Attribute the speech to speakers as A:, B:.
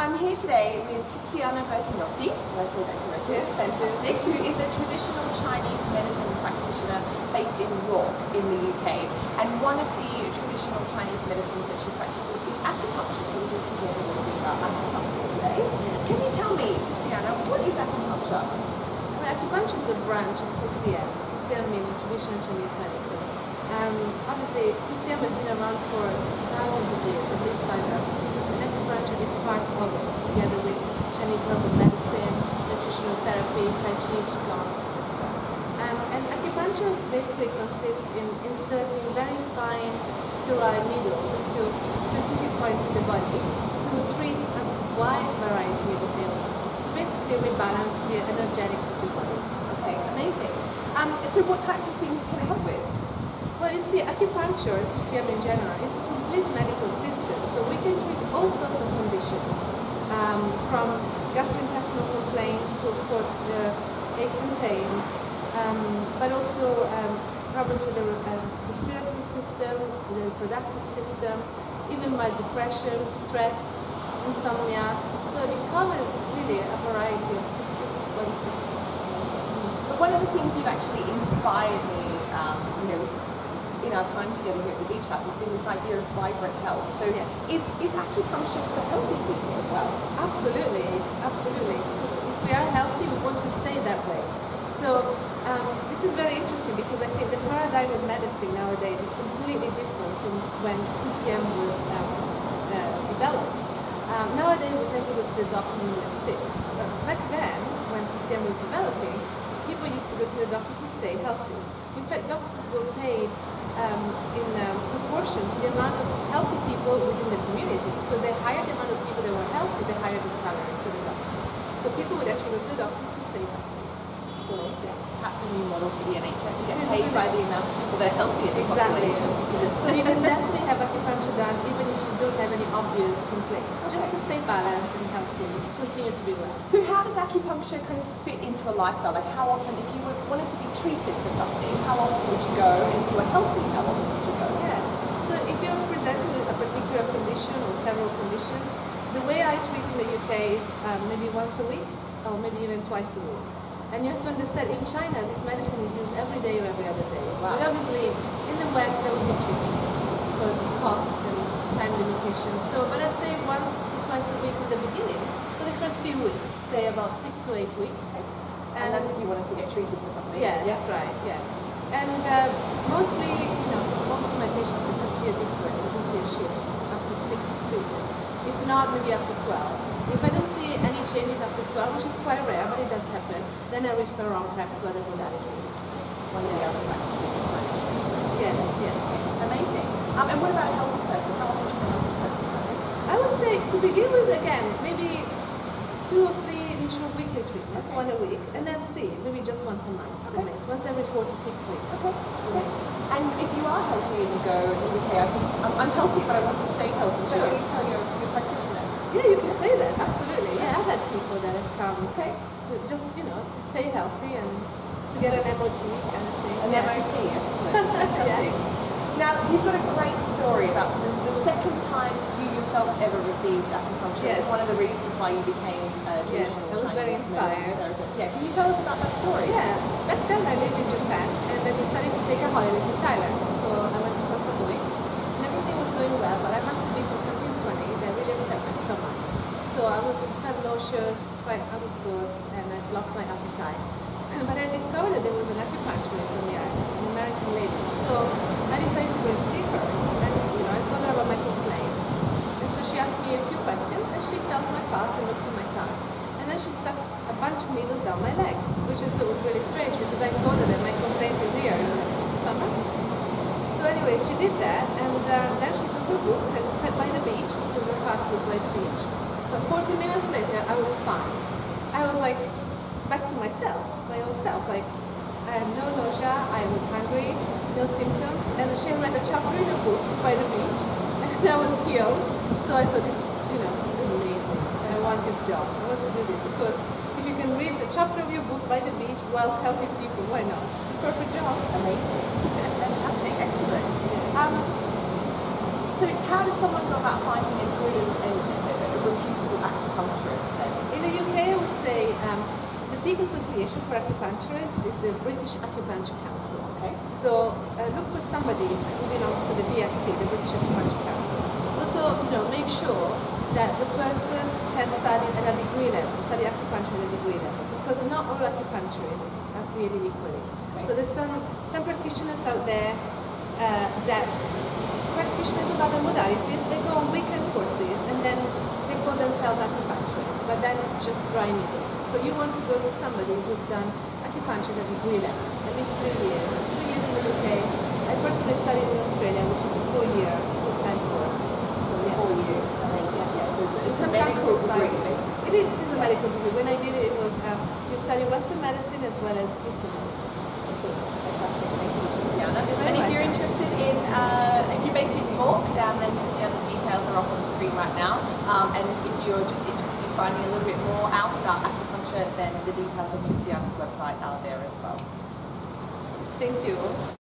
A: I'm here today with Tiziana Bertinotti, did I say that correctly?
B: Yes,
A: fantastic, who is a traditional Chinese medicine practitioner based in York in the UK. And one of the traditional Chinese medicines that she practices is acupuncture. So we're going to talk a little bit about acupuncture today. Can you tell me, Tiziana, what is acupuncture?
B: Well, acupuncture is a branch of TCM. TCM meaning traditional Chinese medicine. Obviously, TCM has been around for thousands of years, at least 5,000 years. And acupuncture is part of it, together with Chinese herbal medicine, nutritional therapy, Tai Chi, Qigong, etc. And acupuncture basically consists in inserting very fine sterile needles into specific points in the body to treat a wide variety of ailments, to basically rebalance the energetics of the body.
A: Okay, amazing. So what types of things can it help with?
B: Well, you see, acupuncture, TCM in general, it's a complete medical system, so we can treat all sorts of conditions, from gastrointestinal complaints to, of course, the aches and pains, but also problems with the respiratory system, the reproductive system, even mild depression, stress, insomnia. So it covers really a variety of systems, body systems.
A: But one of the things you've actually inspired me, in our time together here at the Beach House has been this idea of vibrant health. So is acupuncture for healthy people as well?
B: Absolutely, absolutely. Because if we are healthy, we want to stay that way. So this is very interesting because I think the paradigm of medicine nowadays is completely different from when TCM was developed. Nowadays we tend to go to the doctor when we're sick. But back then, when TCM was developing, people used to go to the doctor to stay healthy. In fact, doctors were paid in proportion to the amount of healthy people within the community. So the higher the amount of people that were healthy, the higher the salary for the doctor. So people would actually go to the doctor to stay healthy.
A: So it's perhaps a new model for the NHS to get paid by the amount of people that are healthy in the population.
B: So you can definitely have acupuncture done even if you don't have any obvious complaints. Just to stay balanced and healthy, continue to be well.
A: So how does acupuncture kind of fit into a lifestyle? Like how often, if you wanted to be treated for something, how often would you go? And if you were healthy, how often would you go?
B: Yeah. So if you're presented with a particular condition or several conditions, the way I treat in the UK is maybe once a week or maybe even twice a week. And you have to understand, in China, this medicine is used every day or every other day.
A: Wow.
B: But obviously, in the West, that would be cheaper because of cost and time limitations. So, but let's say once to twice a week at the beginning, for the first few weeks, say about 6 to 8 weeks.
A: And that's if you wanted to get treated for something.
B: Yeah, that's right, yeah. And mostly, most of my patients, I do see a difference, I do see a shift after 6 treatments. If not, maybe after 12. If I don't see any changes after 12, which is quite rare, but it does happen, then I refer on perhaps to other modalities.
A: One of the other practices in China.
B: Yes, yes.
A: Amazing. And what about a healthy person? How often should a healthy person go?
B: I would say, to begin with, again, maybe 2 or 3 initial weekly treatments, one a week, and then see, maybe just once a month, once every 4 to 6 weeks.
A: Okay. And if you are healthy and you go and you say, I'm healthy, but I want to stay healthy, so what do you tell your practitioner?
B: Yeah, you can say that, absolutely. Yeah, I've had people that have come to just, to stay healthy and to get an MOT kind of thing.
A: An MOT, excellent. Fantastic. Now, you've got a great story about the second time you yourself ever received acupuncture.
B: Yes.
A: It's one of the reasons why you became a traditional
B: I was very
A: Chinese
B: inspired.
A: medicine therapist. Yeah, can you tell us about that story?
B: Yeah, back then I lived in Japan and I decided to take a holiday to Thailand. So I went to Koh Samui and everything was going well, but I must have eaten something funny that really upset my stomach. So I felt nauseous, quite out of sorts, and I lost my appetite. But I discovered that there was an acupuncturist on the island, an American lady. So I decided to go and see her, and I told her about my complaint. And so she asked me a few questions, and she felt my pulse and looked at my tongue. And then she stuck a bunch of needles down my legs, which I thought was really strange because I told her that my complaint is here in the stomach. So anyways, she did that, and then she took a book and sat by the beach because her hut was by the beach. But 40 minutes later, I was fine. I was like back to myself, my own self. Like I had no nausea, I was hungry, no symptoms, and she read a chapter in a book by the beach, and I was healed. So I thought this is amazing. And I want this job. I want to do this because if you can read the chapter of your book by the beach whilst helping people, why not? It's the perfect job.
A: Amazing. Fantastic. Excellent. So how does someone go about finding a good and reputable acupuncturist?
B: big association for acupuncturists is the British Acupuncture Council.
A: Okay.
B: So look for somebody who belongs to the BAC, the British Acupuncture Council. Also, make sure that the person has studied at a degree level, study acupuncture at a degree level, because not all acupuncturists are created equally.
A: Okay.
B: So there's some practitioners out there that practitioners of other modalities, they go on weekend courses and then they call themselves acupuncturists, but that's just dry needle. So you want to go to somebody who's done acupuncture at a degree level, at least 3 years. It's 3 years in the UK. I personally studied in Australia, which is a 4-year full-time course. So yeah.
A: 4 years, amazing. Yeah, so it's a
B: Some
A: medical
B: countries
A: degree,
B: find-
A: basically.
B: It is a medical degree. When I did it, it was you study Western medicine as well as Eastern medicine. So,
A: Fantastic, thank you, Tiziana.
B: You're very
A: And if you're
B: welcome.
A: interested in, if you're based in York, then Tiziana's details are up on the screen right now. And if you're just interested in finding a little bit more out about acupuncture, then the details of Tiziana's website are there as well.
B: thank you.